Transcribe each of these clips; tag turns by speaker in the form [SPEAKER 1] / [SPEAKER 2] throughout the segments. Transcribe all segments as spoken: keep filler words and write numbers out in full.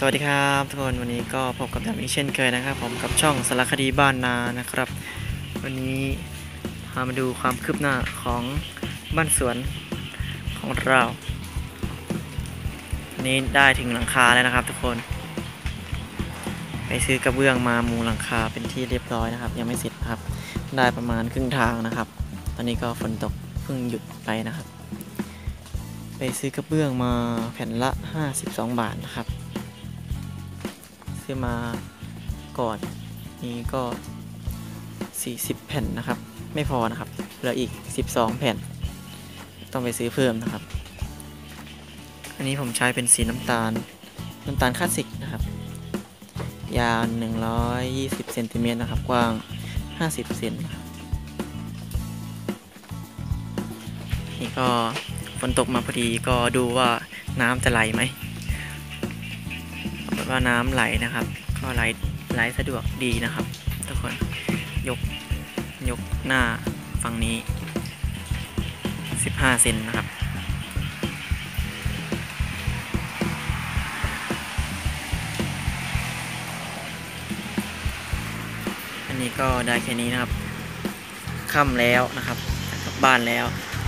[SPEAKER 1] วัสดีครับทุกคนวันนี้ก็พบกับแบบนี้เช่นเคยนะครับผมกับช่องสารคดีบ้านนานะครับวันนี้พามาดูความคืบหน้าของบ้านสวนของเรานี้ได้ถึงหลังคาแล้วนะครับทุกคนไปซื้อกระเบื้องมามุงหลังคาเป็นที่เรียบร้อยนะครับยังไม่เสร็จครับได้ประมาณครึ่งทางนะครับตอนนี้ก็ฝนตกเพิ่งหยุดไปนะครับไปซื้อกระเบื้องมาแผ่นละห้าสิบสองบาทนะครับซื้อมาก่อนนี้ก็สี่สิบแผ่นนะครับไม่พอนะครับเหลืออีกสิบสองแผ่นต้องไปซื้อเพิ่มนะครับอันนี้ผมใช้เป็นสีน้ำตาลน้ำตาลคลาสสิกนะครับยาวหนึ่งร้อยยี่สิบเซนติเมตรนะครับกว้างห้าสิบเซนนะครับนี่ก็ฝนตกมาพอดีก็ดูว่าน้ำจะไหลไหมว่าน้ำไหลนะครับก็ไหลไหลสะดวกดีนะครับทุกคนยกยกหน้าฝั่งนี้สิบห้าเซนนะครับอันนี้ก็ได้แค่นี้นะครับค่ำแล้วนะครับกลับบ้านแล้ว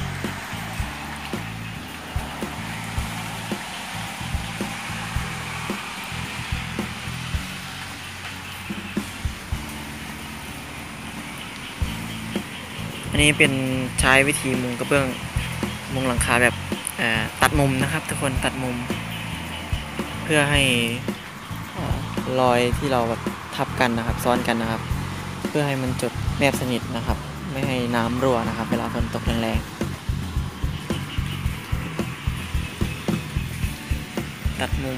[SPEAKER 1] อันนี้เป็นใช้วิธีมุงกระเบื้องมุงหลังคาแบบตัดมุมนะครับทุกคนตัดมุมเพื่อให้รอยที่เราแบบทับกันนะครับซ้อนกันนะครับเพื่อให้มันจดแนบสนิทนะครับไม่ให้น้ำรั่วนะครับเวลาฝนตกแรงๆตัดมุม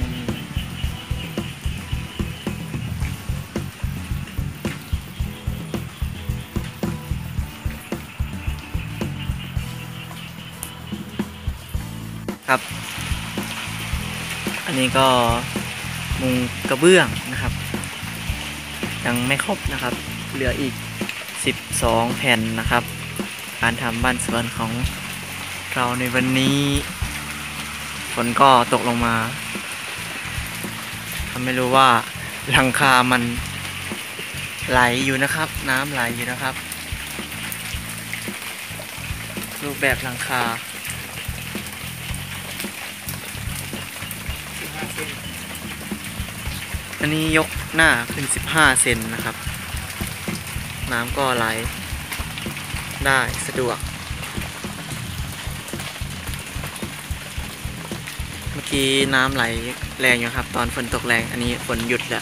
[SPEAKER 1] ครับอันนี้ก็มุงกระเบื้องนะครับยังไม่ครบนะครับเหลืออีกสิบสองแผ่นนะครับการทำบ้านสวนของเราในวันนี้ฝนก็ตกลงมาทำไม่รู้ว่าหลังคามันไหลอยู่นะครับน้ำไหลอยู่นะครับรูปแบบหลังคาอันนี้ยกหน้าขึ้นสิบห้าเซนนะครับน้ำก็ไหลได้สะดวกเมื่อกี้น้ำไหลแรงอยู่ครับตอนฝนตกแรงอันนี้ฝนหยุดแล้ว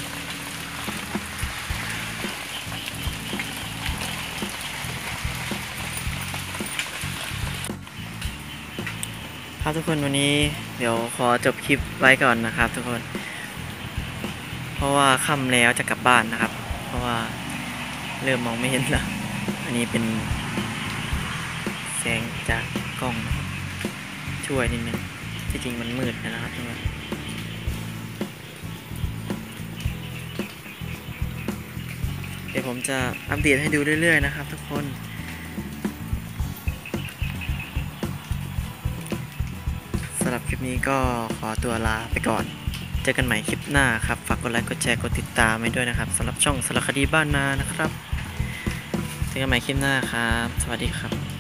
[SPEAKER 1] ครับทุกคนวันนี้เดี๋ยวขอจบคลิปไว้ก่อนนะครับทุกคนเพราะว่าค่ำแล้วจะกลับบ้านนะครับเพราะว่าเริ่มมองไม่เห็นแล้วอันนี้เป็นแสงจากกล้องช่วยนิดนึงที่จริงมันมืดนะครับทุกคนเดี๋ยวผมจะอัปเดตให้ดูเรื่อยๆนะครับทุกคนสำหรับคลิปนี้ก็ขอตัวลาไปก่อนเจอกันใหม่คลิปหน้าครับฝากกดไลค์กดแชร์กดติดตามให้ด้วยนะครับสำหรับช่องสารคดีบ้านนานะครับเจอกันใหม่คลิปหน้าครับสวัสดีครับ